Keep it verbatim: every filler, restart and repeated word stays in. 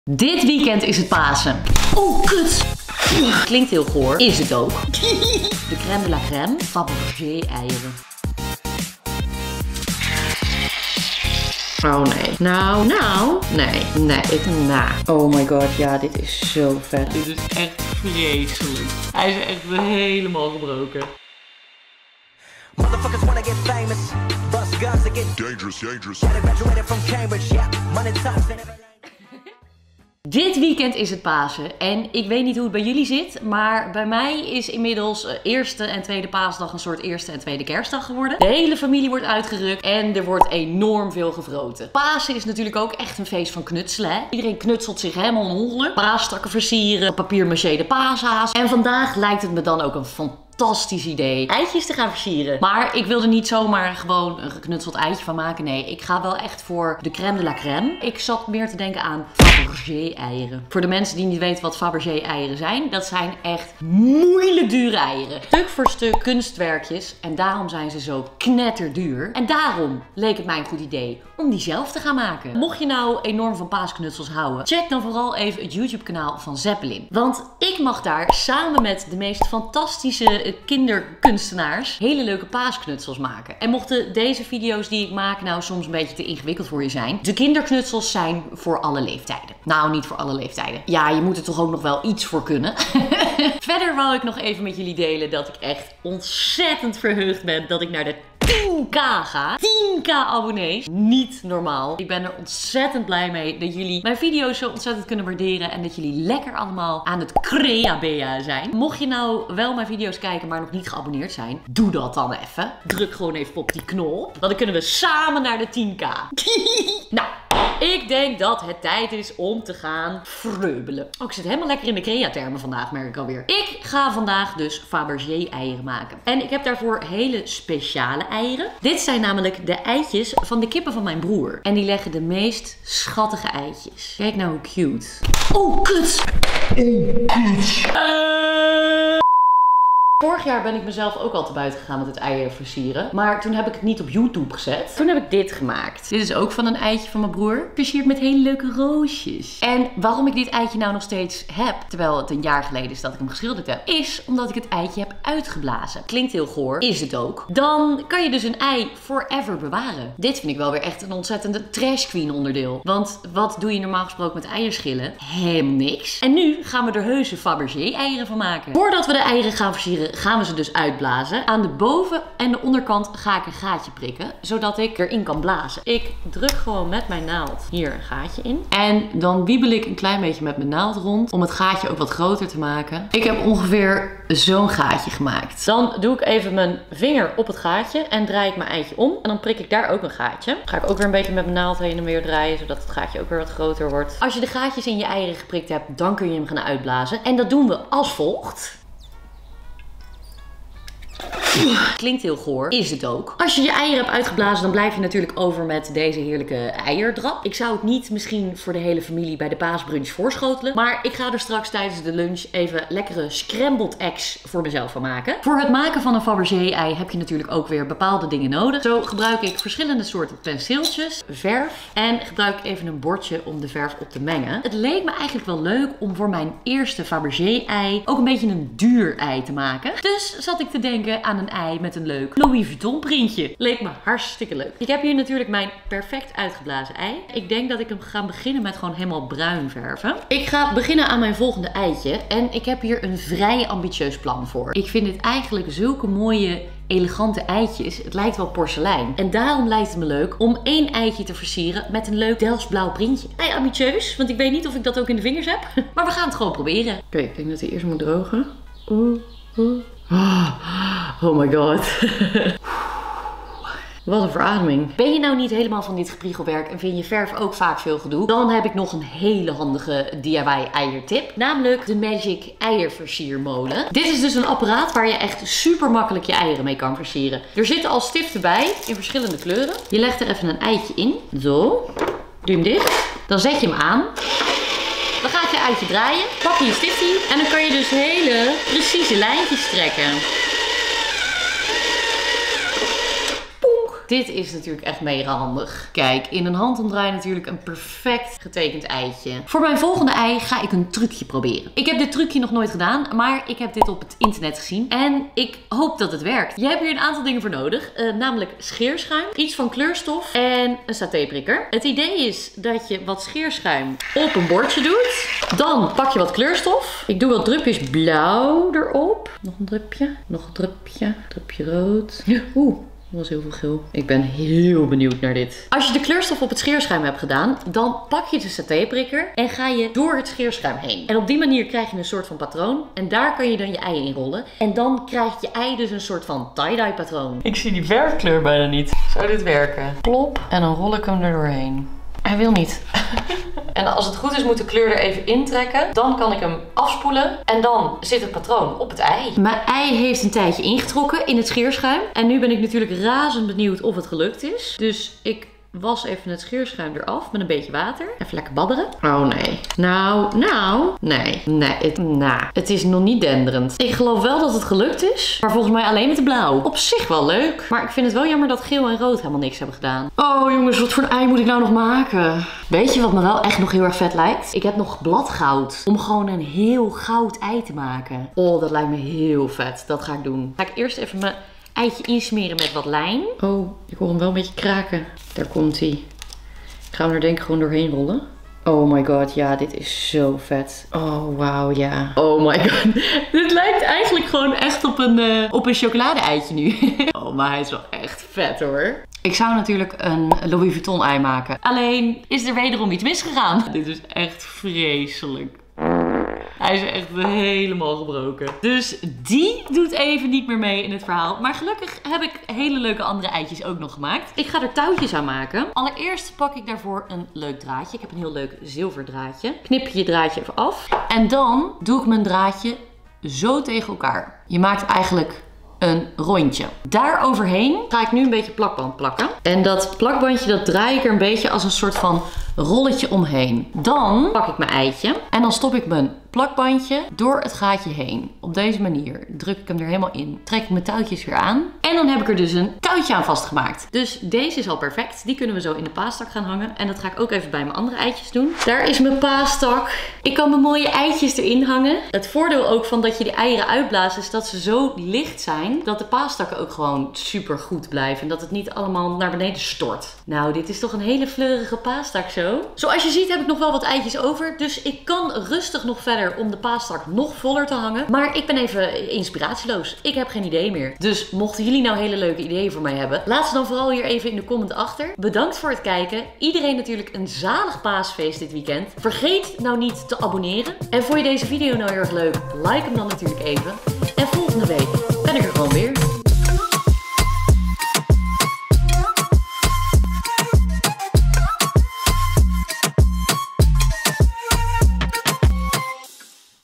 Dit weekend is het Pasen. Oh, kut! Klinkt heel goor. Is het ook. De crème de la crème. Fabergé eieren. Oh nee. Nou, nou. Nee, nee. Ik, nou. Oh my god, ja, dit is zo vet. Dit is echt vreselijk. Hij is echt helemaal gebroken. Motherfuckers wanna get famous. Bust guns to get dangerous, dangerous. Graduated from Cambridge, yeah. Money talks and everything. Dit weekend is het Pasen en ik weet niet hoe het bij jullie zit, maar bij mij is inmiddels eerste en tweede paasdag een soort eerste en tweede kerstdag geworden. De hele familie wordt uitgerukt en er wordt enorm veel gevroten. Pasen is natuurlijk ook echt een feest van knutselen. Hè? Iedereen knutselt zich helemaal onhollen. Paastakken versieren, papier-maché de paashaas. En vandaag lijkt het me dan ook een fantastisch idee eitjes te gaan versieren. Maar ik wilde niet zomaar gewoon een geknutseld eitje van maken. Nee, ik ga wel echt voor de crème de la crème. Ik zat meer te denken aan Fabergé eieren. Voor de mensen die niet weten wat Fabergé eieren zijn, dat zijn echt moeilijk dure eieren. Stuk voor stuk kunstwerkjes en daarom zijn ze zo knetterduur. En daarom leek het mij een goed idee om die zelf te gaan maken. Mocht je nou enorm van paasknutsels houden, check dan vooral even het YouTube kanaal van Zeppelin. Want ik mag daar samen met de meest fantastische kinderkunstenaars hele leuke paasknutsels maken. En mochten deze video's die ik maak nou soms een beetje te ingewikkeld voor je zijn, de kinderknutsels zijn voor alle leeftijden. Nou, niet voor alle leeftijden. Ja, je moet er toch ook nog wel iets voor kunnen. Verder wou ik nog even met jullie delen dat ik echt ontzettend verheugd ben dat ik naar de tien k ga. tien k abonnees. Niet normaal. Ik ben er ontzettend blij mee dat jullie mijn video's zo ontzettend kunnen waarderen. En dat jullie lekker allemaal aan het creabea zijn. Mocht je nou wel mijn video's kijken, maar nog niet geabonneerd zijn, doe dat dan even. Druk gewoon even op die knop. Want dan kunnen we samen naar de tien k. Nou, ik denk dat het tijd is om te gaan vreubelen. Oh, ik zit helemaal lekker in de crea-termen vandaag, merk ik alweer. Ik ga vandaag dus Fabergé eieren maken. En ik heb daarvoor hele speciale eieren. Dit zijn namelijk de eitjes van de kippen van mijn broer. En die leggen de meest schattige eitjes. Kijk nou hoe cute. Oh, kut! Oh, kut! Uh... Vorig jaar ben ik mezelf ook al te buiten gegaan met het eieren versieren. Maar toen heb ik het niet op YouTube gezet. Toen heb ik dit gemaakt. Dit is ook van een eitje van mijn broer. Versierd met hele leuke roosjes. En waarom ik dit eitje nou nog steeds heb, terwijl het een jaar geleden is dat ik hem geschilderd heb, is omdat ik het eitje heb uitgeblazen. Klinkt heel goor. Is het ook. Dan kan je dus een ei forever bewaren. Dit vind ik wel weer echt een ontzettende trash queen onderdeel. Want wat doe je normaal gesproken met eierschillen? Helemaal niks. En nu gaan we er heuse Fabergé eieren van maken. Voordat we de eieren gaan versieren, gaan we ze dus uitblazen. Aan de boven- en de onderkant ga ik een gaatje prikken, zodat ik erin kan blazen. Ik druk gewoon met mijn naald hier een gaatje in. En dan wiebel ik een klein beetje met mijn naald rond, om het gaatje ook wat groter te maken. Ik heb ongeveer zo'n gaatje gemaakt. Dan doe ik even mijn vinger op het gaatje en draai ik mijn eitje om. En dan prik ik daar ook een gaatje. Ga ik ook weer een beetje met mijn naald heen en weer draaien, zodat het gaatje ook weer wat groter wordt. Als je de gaatjes in je eieren geprikt hebt, dan kun je hem gaan uitblazen. En dat doen we als volgt. Klinkt heel goor. Is het ook. Als je je eieren hebt uitgeblazen, dan blijf je natuurlijk over met deze heerlijke eierdrap. Ik zou het niet misschien voor de hele familie bij de paasbrunch voorschotelen. Maar ik ga er straks tijdens de lunch even lekkere scrambled eggs voor mezelf van maken. Voor het maken van een Fabergé ei heb je natuurlijk ook weer bepaalde dingen nodig. Zo gebruik ik verschillende soorten penseeltjes, verf en gebruik ik even een bordje om de verf op te mengen. Het leek me eigenlijk wel leuk om voor mijn eerste Fabergé ei ook een beetje een duur ei te maken. Dus zat ik te denken aan een ei met een leuk Louis Vuitton printje. Leek me hartstikke leuk. Ik heb hier natuurlijk mijn perfect uitgeblazen ei. Ik denk dat ik hem ga beginnen met gewoon helemaal bruin verven. Ik ga beginnen aan mijn volgende eitje. En ik heb hier een vrij ambitieus plan voor. Ik vind dit eigenlijk zulke mooie, elegante eitjes. Het lijkt wel porselein. En daarom lijkt het me leuk om één eitje te versieren met een leuk Delfts blauw printje. Vrij ambitieus, want ik weet niet of ik dat ook in de vingers heb. Maar we gaan het gewoon proberen. Oké, okay, ik denk dat hij eerst moet drogen. Oeh, oeh. Oh my god. Wat een verademing. Ben je nou niet helemaal van dit gepriegelwerk en vind je verf ook vaak veel gedoe? Dan heb ik nog een hele handige D I Y eiertip. Namelijk de Magic eierversiermolen. Dit is dus een apparaat waar je echt super makkelijk je eieren mee kan versieren. Er zitten al stiften bij in verschillende kleuren. Je legt er even een eitje in. Zo. Doe hem dicht. Dan zet je hem aan. Dan gaat je eitje draaien. Pak je je stiftie. En dan kan je dus hele precieze lijntjes trekken. dit is natuurlijk echt mega handig. Kijk, in een handomdraai natuurlijk een perfect getekend eitje. Voor mijn volgende ei ga ik een trucje proberen. Ik heb dit trucje nog nooit gedaan, maar ik heb dit op het internet gezien. En ik hoop dat het werkt. Je hebt hier een aantal dingen voor nodig. Uh, namelijk scheerschuim, iets van kleurstof en een satéprikker. Het idee is dat je wat scheerschuim op een bordje doet. Dan pak je wat kleurstof. Ik doe wat drupjes blauw erop. Nog een drupje. Nog een drupje. Drupje rood. Oeh. Dat was heel veel geel. Ik ben heel benieuwd naar dit. Als je de kleurstof op het scheerschuim hebt gedaan, dan pak je de satéprikker en ga je door het scheerschuim heen. En op die manier krijg je een soort van patroon. En daar kan je dan je ei in rollen. En dan krijgt je ei dus een soort van tie-dye patroon. Ik zie die verfkleur bijna niet. Zou dit werken? Plop. En dan rol ik hem er doorheen. Hij wil niet. En als het goed is moet de kleur er even intrekken. Dan kan ik hem afspoelen. En dan zit het patroon op het ei. Mijn ei heeft een tijdje ingetrokken in het scheerschuim. En nu ben ik natuurlijk razend benieuwd of het gelukt is. Dus ik was even het scheerschuim eraf met een beetje water. Even lekker babberen. Oh nee. Nou, nou. Nee. Nee. Het, nou, het is nog niet denderend. Ik geloof wel dat het gelukt is. Maar volgens mij alleen met de blauw. Op zich wel leuk. Maar ik vind het wel jammer dat geel en rood helemaal niks hebben gedaan. Oh jongens, wat voor een ei moet ik nou nog maken? Weet je wat me wel echt nog heel erg vet lijkt? Ik heb nog bladgoud. Om gewoon een heel goud ei te maken. Oh, dat lijkt me heel vet. Dat ga ik doen. Ga ik eerst even mijn eitje insmeren met wat lijm. Oh, ik hoor hem wel een beetje kraken. Daar komt hij. Ik ga hem er denk ik gewoon doorheen rollen. Oh my god, ja, dit is zo vet. Oh, wauw, ja. Oh my god. Dit lijkt eigenlijk gewoon echt op een, uh, op een chocolade-eitje nu. Oh, maar hij is wel echt vet hoor. Ik zou natuurlijk een Louis Vuitton ei maken. Alleen is er wederom iets misgegaan. Dit is echt vreselijk. Hij is echt helemaal gebroken. Dus die doet even niet meer mee in het verhaal. Maar gelukkig heb ik hele leuke andere eitjes ook nog gemaakt. Ik ga er touwtjes aan maken. Allereerst pak ik daarvoor een leuk draadje. Ik heb een heel leuk zilver draadje. Knip je je draadje even af. En dan doe ik mijn draadje zo tegen elkaar. Je maakt eigenlijk een rondje. Daar overheen ga ik nu een beetje plakband plakken. En dat plakbandje dat draai ik er een beetje als een soort van rolletje omheen. Dan pak ik mijn eitje en dan stop ik mijn plakbandje door het gaatje heen. Op deze manier druk ik hem er helemaal in. Trek ik mijn touwtjes weer aan. En dan heb ik er dus een touwtje aan vastgemaakt. Dus deze is al perfect. Die kunnen we zo in de paastak gaan hangen. En dat ga ik ook even bij mijn andere eitjes doen. Daar is mijn paastak. Ik kan mijn mooie eitjes erin hangen. Het voordeel ook van dat je de eieren uitblaast is dat ze zo licht zijn dat de paastakken ook gewoon super goed blijven. En dat het niet allemaal naar beneden stort. Nou, dit is toch een hele fleurige paastak zo. Zoals je ziet heb ik nog wel wat eitjes over. Dus ik kan rustig nog verder om de paastak nog voller te hangen. Maar ik ben even inspiratieloos. Ik heb geen idee meer. Dus mochten jullie nou hele leuke ideeën voor mij hebben, laat ze dan vooral hier even in de comment achter. Bedankt voor het kijken. Iedereen natuurlijk een zalig paasfeest dit weekend. Vergeet nou niet te abonneren. En vond je deze video nou heel erg leuk? Like hem dan natuurlijk even. En volgende week ben ik er gewoon weer.